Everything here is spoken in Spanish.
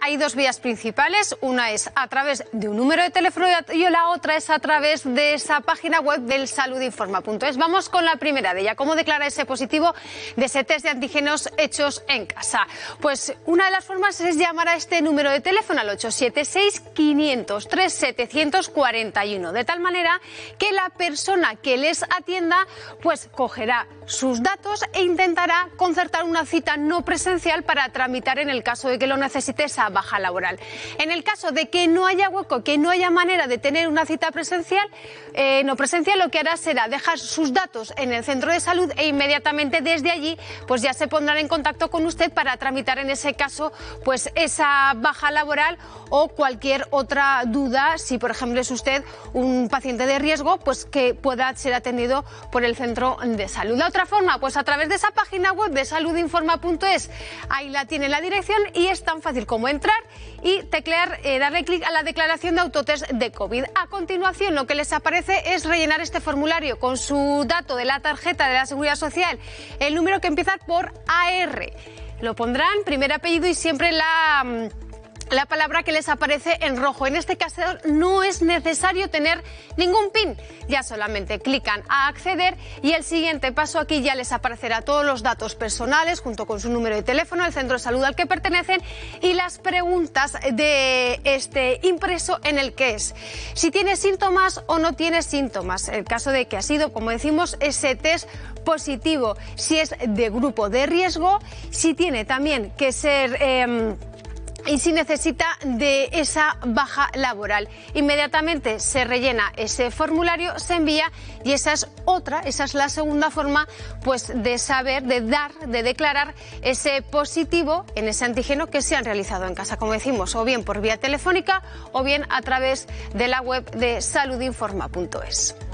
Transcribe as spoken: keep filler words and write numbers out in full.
hay dos vías principales. Una es a través de un número de teléfono y la otra es a través de esa página web del saludinforma punto es. Vamos con la primera de ella. ¿Cómo declarar ese positivo de ese test de antígenos hechos en casa? Pues una de las formas es llamar a este número de teléfono al ocho siete seis, quinientos tres, setecientos cuarenta y uno, de tal manera que la persona que les atienda pues cogerá sus datos e intentará concertar una cita no presencial para tramitar en el caso de que lo necesite esa baja laboral. En el caso de que no haya hueco, que no haya manera de tener una cita presencial, eh, no presencial, lo que hará será dejar sus datos en el centro de salud e inmediatamente desde allí pues ya se pondrán en contacto con usted para tramitar en ese caso pues esa baja laboral o cualquier otra duda, si por ejemplo es usted un paciente de riesgo, pues que pueda ser atendido por el centro de salud. La otra forma, pues a través de esa página web de saludinforma punto es, ahí la tiene la dirección y es tan fácil como entrar y teclear, eh, darle clic a la declaración de autotest de COVID. A continuación lo que les aparece es rellenar este formulario con su dato de la tarjeta de la Seguridad Social, el número que empieza por A R. Lo pondrán, primer apellido y siempre la... la palabra que les aparece en rojo. En este caso no es necesario tener ningún PIN, ya solamente clican a acceder y el siguiente paso aquí ya les aparecerá todos los datos personales junto con su número de teléfono, el centro de salud al que pertenecen y las preguntas de este impreso en el que es si tiene síntomas o no tiene síntomas, el caso de que ha sido, como decimos, ese test positivo, si es de grupo de riesgo, si tiene también que ser... Eh, y si necesita de esa baja laboral. Inmediatamente se rellena ese formulario, se envía y esa es otra, esa es la segunda forma pues de saber, de dar, de declarar ese positivo en ese antígeno que se han realizado en casa, como decimos, o bien por vía telefónica o bien a través de la web de saludinforma punto es.